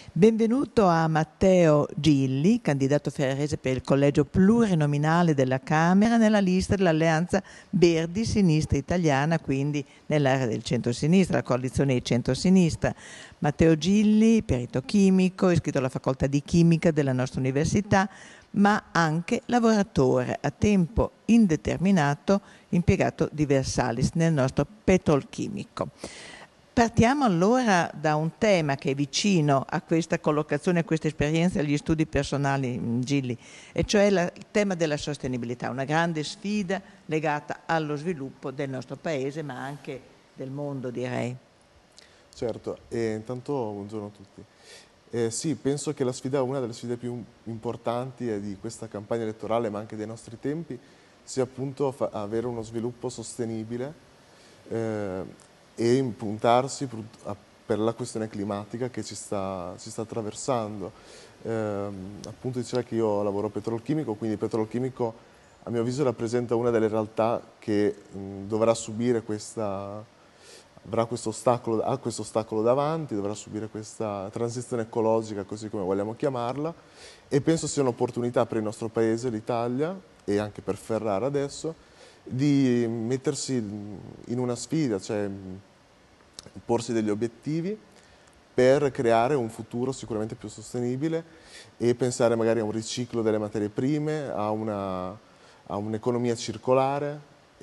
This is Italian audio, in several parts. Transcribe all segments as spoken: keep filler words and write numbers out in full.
Benvenuto a Matteo Gilli, candidato ferrarese per il collegio plurinominale della Camera nella lista dell'Alleanza Verdi-Sinistra Italiana, quindi nell'area del centro-sinistra, la coalizione di centro-sinistra. Matteo Gilli, perito chimico, iscritto alla facoltà di chimica della nostra università, ma anche lavoratore a tempo indeterminato impiegato di Versalis nel nostro petrolchimico. Partiamo allora da un tema che è vicino a questa collocazione, a questa esperienza, agli studi personali, Gilli, e cioè la, il tema della sostenibilità, una grande sfida legata allo sviluppo del nostro paese, ma anche del mondo, direi. Certo, e intanto buongiorno a tutti. Eh, sì, penso che la sfida, una delle sfide più importanti di questa campagna elettorale, ma anche dei nostri tempi, sia appunto avere uno sviluppo sostenibile eh, e impuntarsi per la questione climatica che ci sta, ci sta attraversando. Eh, appunto diceva che io lavoro petrolchimico, quindi il petrolchimico a mio avviso rappresenta una delle realtà che mh, dovrà subire questa, avrà questo ostacolo, ha questo ostacolo davanti, dovrà subire questa transizione ecologica, così come vogliamo chiamarla, e penso sia un'opportunità per il nostro paese, l'Italia, e anche per Ferrara adesso, di mettersi in una sfida, cioè porsi degli obiettivi per creare un futuro sicuramente più sostenibile e pensare magari a un riciclo delle materie prime, a un'economia circolare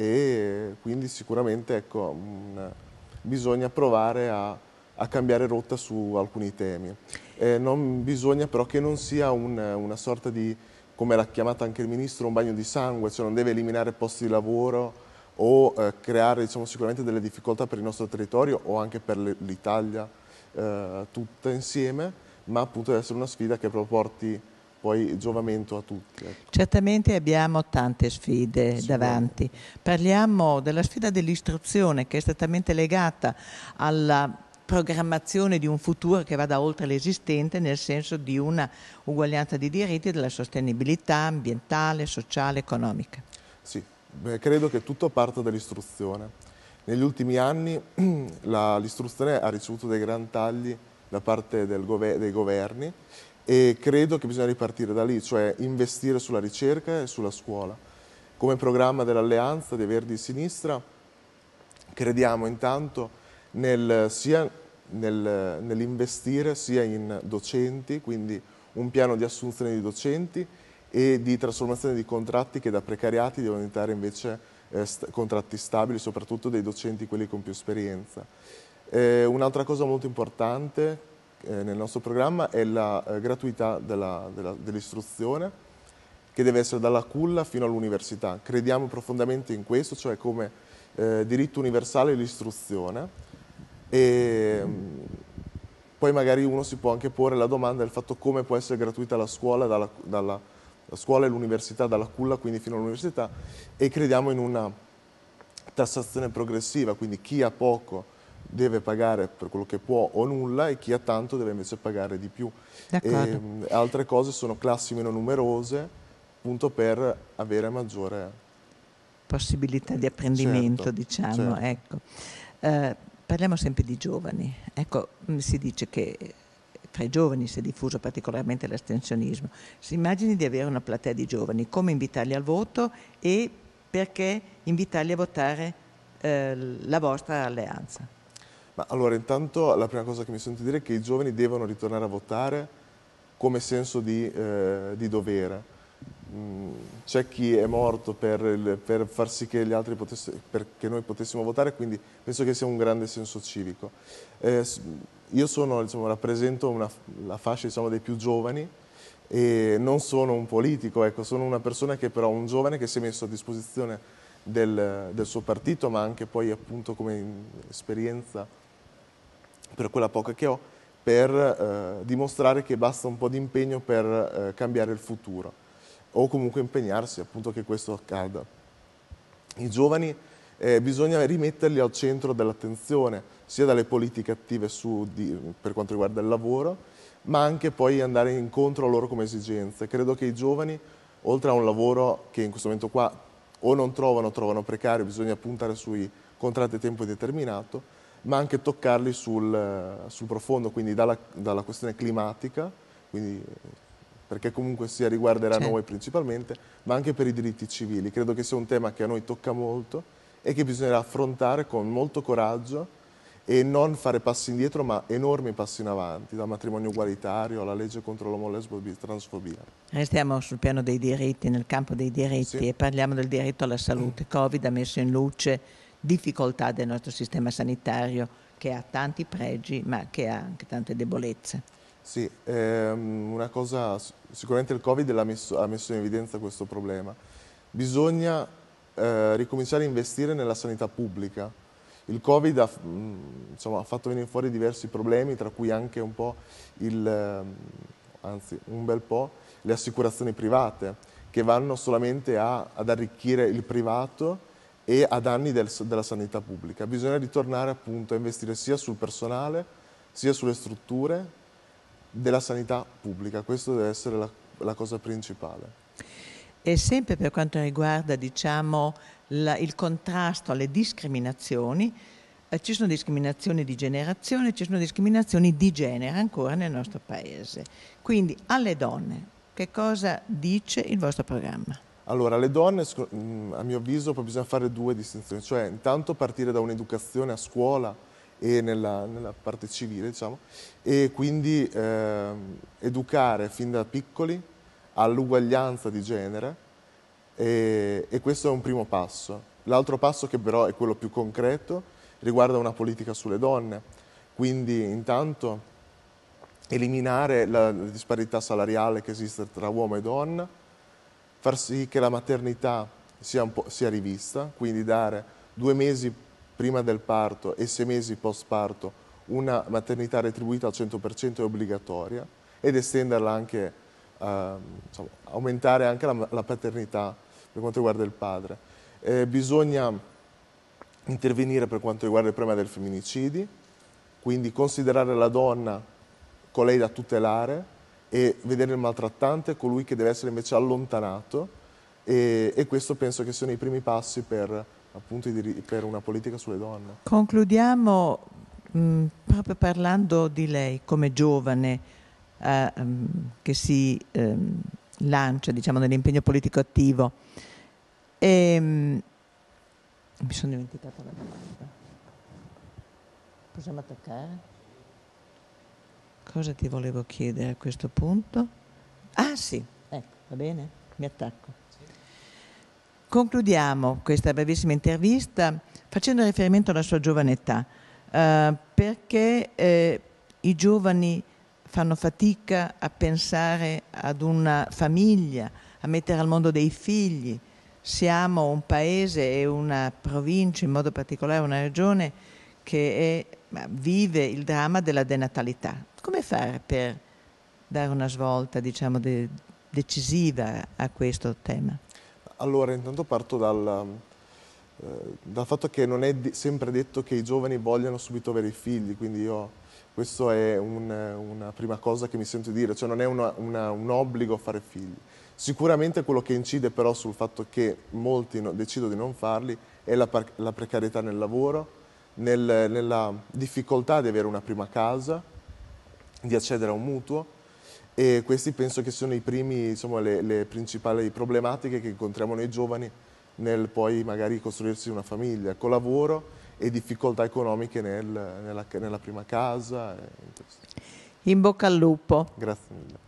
e quindi sicuramente ecco, un, bisogna provare a, a cambiare rotta su alcuni temi. Eh, non bisogna però che non sia un, una sorta di, come l'ha chiamata anche il Ministro, un bagno di sangue, cioè non deve eliminare posti di lavoro o eh, creare diciamo, sicuramente delle difficoltà per il nostro territorio o anche per l'Italia eh, tutta insieme, ma appunto deve essere una sfida che porti poi giovamento a tutti. Ecco. Certamente abbiamo tante sfide davanti. Parliamo della sfida dell'istruzione che è strettamente legata alla programmazione di un futuro che vada oltre l'esistente nel senso di una uguaglianza di diritti e della sostenibilità ambientale, sociale, economica. Sì, beh, credo che tutto parta dall'istruzione. Negli ultimi anni l'istruzione ha ricevuto dei gran tagli da parte del gover dei governi e credo che bisogna ripartire da lì, cioè investire sulla ricerca e sulla scuola. Come programma dell'Alleanza dei Verdi di Sinistra crediamo intanto nel, sia nel, nell'investire sia in docenti, quindi un piano di assunzione di docenti e di trasformazione di contratti che da precariati devono diventare invece eh, st contratti stabili, soprattutto dei docenti, quelli con più esperienza. Eh, Un'altra cosa molto importante eh, nel nostro programma è la eh, gratuità dell'istruzione, dell che deve essere dalla culla fino all'università. Crediamo profondamente in questo, cioè come eh, diritto universale l'istruzione. E poi magari uno si può anche porre la domanda del fatto come può essere gratuita la scuola, dalla, dalla la scuola e l'università, dalla culla quindi fino all'università, e crediamo in una tassazione progressiva, quindi chi ha poco deve pagare per quello che può o nulla e chi ha tanto deve invece pagare di più. E, altre cose sono classi meno numerose, appunto per avere maggiore possibilità di apprendimento, certo, diciamo. Certo. Ecco. Eh, parliamo sempre di giovani. Ecco, si dice che tra i giovani si è diffuso particolarmente l'astensionismo. Si immagini di avere una platea di giovani, come invitarli al voto e perché invitarli a votare eh, la vostra alleanza? Ma allora, intanto la prima cosa che mi sento dire è che i giovani devono ritornare a votare come senso di, eh, di dovere. C'è chi è morto per, il, per far sì che gli altri potessero, perché noi potessimo votare, quindi penso che sia un grande senso civico. Eh, io sono, diciamo, rappresento una, la fascia diciamo, dei più giovani e non sono un politico, ecco, sono una persona che però un giovane che si è messo a disposizione del, del suo partito, ma anche poi appunto come esperienza per quella poca che ho, per eh, dimostrare che basta un po' di impegno per eh, cambiare il futuro o comunque impegnarsi appunto che questo accada. I giovani eh, bisogna rimetterli al centro dell'attenzione, sia dalle politiche attive su, di, per quanto riguarda il lavoro, ma anche poi andare incontro a loro come esigenze. Credo che i giovani, oltre a un lavoro che in questo momento qua o non trovano, trovano precario, bisogna puntare sui contratti a tempo indeterminato, ma anche toccarli sul, sul profondo, quindi dalla, dalla questione climatica, quindi, perché comunque sia riguarderà Certo. noi principalmente, ma anche per i diritti civili. Credo che sia un tema che a noi tocca molto e che bisognerà affrontare con molto coraggio e non fare passi indietro, ma enormi passi in avanti, dal matrimonio ugualitario alla legge contro l'omolesbobia e transfobia. Restiamo sul piano dei diritti, nel campo dei diritti, Sì. e parliamo del diritto alla salute. Covid ha messo in luce difficoltà del nostro sistema sanitario, che ha tanti pregi ma che ha anche tante debolezze. Sì, ehm, una cosa, sicuramente il Covid l'ha messo, ha messo in evidenza questo problema. Bisogna eh, ricominciare a investire nella sanità pubblica. Il Covid ha, insomma, ha fatto venire fuori diversi problemi, tra cui anche un po' il, anzi un bel po', le assicurazioni private, che vanno solamente a, ad arricchire il privato e a danni del, della sanità pubblica. Bisogna ritornare appunto a investire sia sul personale, sia sulle strutture della sanità pubblica. Questo deve essere la, la cosa principale. E sempre per quanto riguarda, diciamo, la, il contrasto alle discriminazioni, eh, ci sono discriminazioni di generazione, ci sono discriminazioni di genere ancora nel nostro paese. Quindi alle donne, che cosa dice il vostro programma? Allora, alle donne, a mio avviso, poi bisogna fare due distinzioni, cioè intanto partire da un'educazione a scuola e nella, nella parte civile, diciamo, e quindi eh, educare fin da piccoli all'uguaglianza di genere, e, e questo è un primo passo. L'altro passo, che però è quello più concreto, riguarda una politica sulle donne, quindi intanto eliminare la disparità salariale che esiste tra uomo e donna, far sì che la maternità sia, un po', sia rivista, quindi dare due mesi prima del parto e sei mesi post parto una maternità retribuita al cento per cento e obbligatoria, ed estenderla anche, eh, insomma, aumentare anche la, la paternità per quanto riguarda il padre. Eh, bisogna intervenire per quanto riguarda il problema del femminicidi, quindi considerare la donna colei da tutelare e vedere il maltrattante colui che deve essere invece allontanato, e, e questo penso che siano i primi passi per, appunto, per una politica sulle donne. Concludiamo mh, proprio parlando di lei come giovane eh, um, che si um, lancia, diciamo, nell'impegno politico attivo. E, um, mi sono dimenticata la domanda. Possiamo attaccare? Cosa ti volevo chiedere a questo punto? Ah sì, ecco, va bene, mi attacco. Concludiamo questa brevissima intervista facendo riferimento alla sua giovane età, eh, perché eh, i giovani fanno fatica a pensare ad una famiglia, a mettere al mondo dei figli. Siamo un paese e una provincia, in modo particolare una regione, che è, vive il dramma della denatalità. Come fare per dare una svolta, diciamo, de- decisiva a questo tema? Allora, intanto parto dal, eh, dal fatto che non è di- sempre detto che i giovani vogliano subito avere i figli, quindi io, questo è un, una prima cosa che mi sento dire, cioè non è una, una, un obbligo fare figli. Sicuramente quello che incide però sul fatto che molti no, decidono di non farli è la, la precarietà nel lavoro, nel, nella difficoltà di avere una prima casa, di accedere a un mutuo, e questi penso che siano i primi, insomma, le, le principali problematiche che incontriamo noi giovani nel poi magari costruirsi una famiglia, con lavoro e difficoltà economiche nel, nella, nella prima casa. E in, in bocca al lupo. Grazie mille.